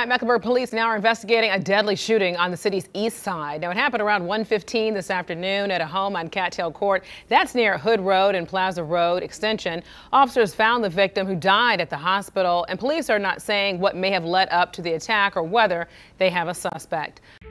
Charlotte-Mecklenburg Police now are investigating a deadly shooting on the city's east side. Now, it happened around 1:15 this afternoon at a home on Cattail Court. That's near Hood Road and Plaza Road Extension. Officers found the victim, who died at the hospital, and police are not saying what may have led up to the attack or whether they have a suspect.